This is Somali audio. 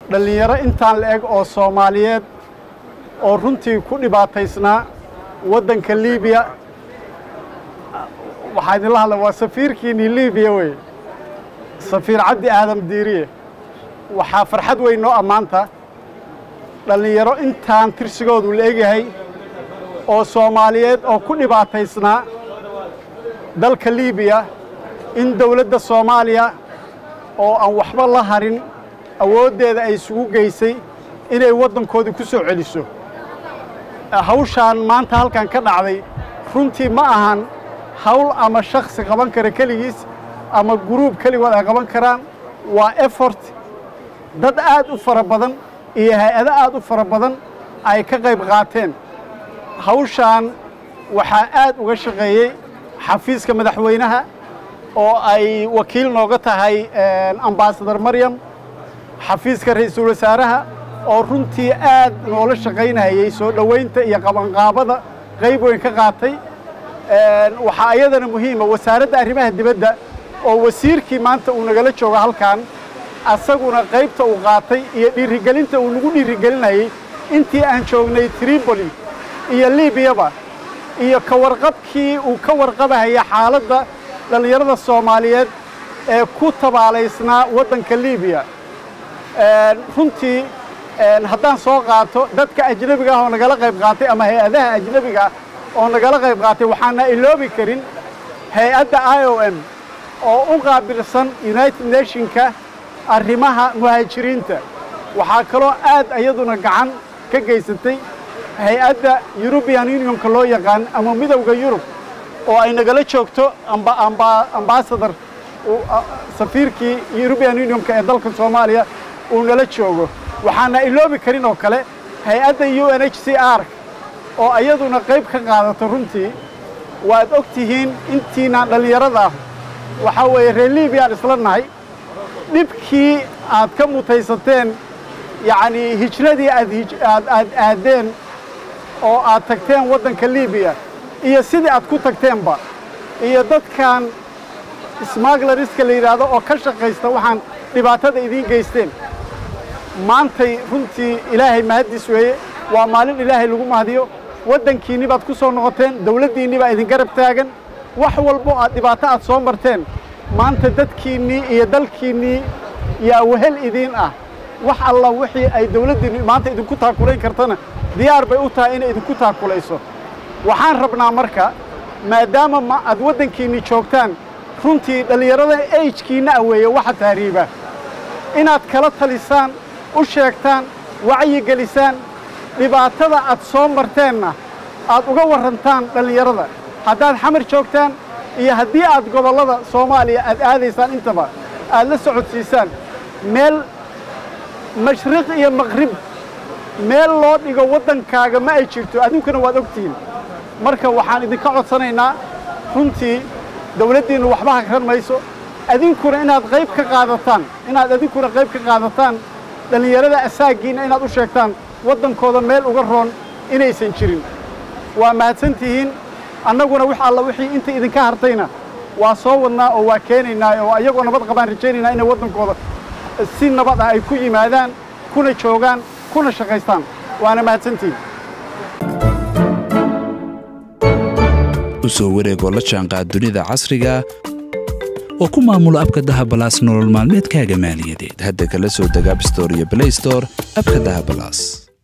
dhalinyaro intaan la eg oo Soomaaliyeed oo runtii ku dhibaataysnaa waddanka Liibiya waxaan idin la hadlaa waa safiirkiinii Liibiya wey safiir Cabdi Aadam Diiriye waxaa farxad weyn noo ammaanta dhalinyaro intaan tirsigoodu la egyahay oo Soomaaliyeed oo ku dhibaataysnaa dalka Liibiya in dawladda Soomaaliya oo aan waxba la harin awoodeeda ay isugu geysay inay waddankooda ku soo celiso hawshaan maanta halkan ka dhacday runtii ma ahan hawl ama shakhsi qaban kara kaligiis ama group kaligood ay qaban karaan waa effort dad aad u fara badan iyo hay'ado aad u fara badan ay ka qayb qaateen hawshaan waxaa aad uga shaqeeyay xafiiska madaxweynaha oo ay wakiil nooga tahay ambassador Maryam xafiiska ra'iisul wasaaraha oo runtii aad noola shaqeynayay soo dhaweynta iyo qabanqaabada qayb weyn ka qaatay waxa ayadana muhiim ah wasaaradda arrimaha dibadda oo wasiirkii maanta uu nagala joogo halkan asaguna qaybta uu qaatay iyo dhiirigelinta uu nagu dhiirigelinayay intii aan joognay Tripoli iyo Liibiyaba iyo ka warqabkii uu ka warqabahaya xaaladda dhalinyarada Soomaaliyeed ee ku tabaalaysnaa waddanka Liibiya runtii haddaan soo qaato dadka ajnabiga ah oo nagala qayb qaatay ama hay'adaha ajnabiga ah oo nagala qayb qaatay waxaana iloobi karin hay'adda IOM oo u qaabilsan United Nationska arrimaha muhaajiriinta waxaa kaloo aad iyaduna gacan ka geysatay hay'adda European Unionka loo yaqaan ama midowga Yurub oo ay nagala joogto ambassador safiirkii European Unionka ee dalka Soomaaliya uu nala joogo waxaana iloobi karin oo kale hay'adda UNHCR oo ayaduna qayb ka qaadato runtii waad ogtihiin intiina dhalinyarada waxa weeye reer Liibiya isla nahay dhibkii aad ka mutaysateen yani hijradii aad aadeen oo aad tagteen waddanka Liibiya iyo sidii aad ku tagteenba iyo dadkan smugglerska la yiraahdo oo ka shaqeysta waxaan dhibaatada idin geysteen maantay runtii ilaahay mahadis weeye waa maalin ilaahay lagu mahadiyo waddankiini baad ku soo noqoteen dawladdiini baa idin garab taagan wax walbo aad dhibaato aad soo marteen maanta dadkiini iyo dalkiini yaa wehel idin ah wax alla wixii ay dawladdiini maanta idinku taakulayn kartana diyaar bay u tahay inay idinku taakulayso waxaan rabnaa marka maadaama aad waddankiini joogtaan runtii dhalinyarada age-kiina aweeye waxa taariiba inaad kala talisaan u sheegtaan wacyi gelisaan dhibaatada aad soo marteenna aad uga warantaan dhalinyarada haddaad xamar joogtaan iyo haddii aad gobollada Soomaaliya aad aadaysaan intaba aad la socodsiisaan meel mashriq iyo maqrib meel loo dhigo waddankaaga ma ay jirto adinkuna waad ogtihiin marka waxaan idinka codsanaynaa runtii dawladdiinu waxba hakran mayso adinkuna inaad qayb ka qaadataan dhalinyarada asaagiina inaad u sheegtaan waddankooda meel uga roon inaysan jirin waa mahadsantihiin annaguna wax alla wixii inta idinka hartayna waa soo wadnaa oo waa keenaynaa oo ayagoo nabad qabaan rajaynaynaa inay waddankooda si nabad ah ay ku yimaadaan kuna joogaan kuna shaqaystaan waana mahadsantihiin u soo wareegoo la jaanqaad dunida casriga oo ku maamula abka dahabalaas nolol maalmeedkaaga maaliyadeed hadda kala soo deg App Store iyo Play Store abka dahabalaas